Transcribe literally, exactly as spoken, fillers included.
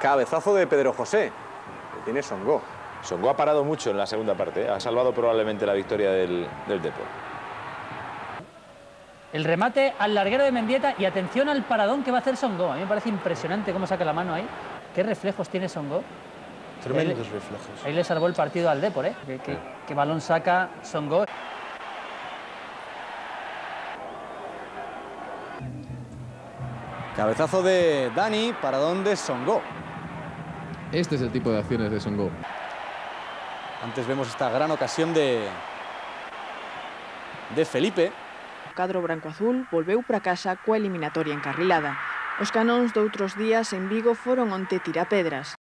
Cabezazo de Pedro José, que tiene Songo. Songo ha parado mucho en la segunda parte, ¿eh? Ha salvado probablemente la victoria del, del Depor. El remate al larguero de Mendieta y atención al paradón que va a hacer Songo. A mí me parece impresionante cómo saca la mano ahí. ¿Qué reflejos tiene Songo? Tremendos ahí, reflejos. Ahí le salvó el partido al Depor, ¿eh? ¿Qué, qué, qué balón saca Songo? Cabezazo de Dani, paradón de Songo. Este es el tipo de acciones de Songo. Antes vemos esta gran ocasión de, de Felipe. O cadro branco-azul volveu para casa coa eliminatoria encarrilada. Os canóns doutros días en Vigo foron onte tirapedras.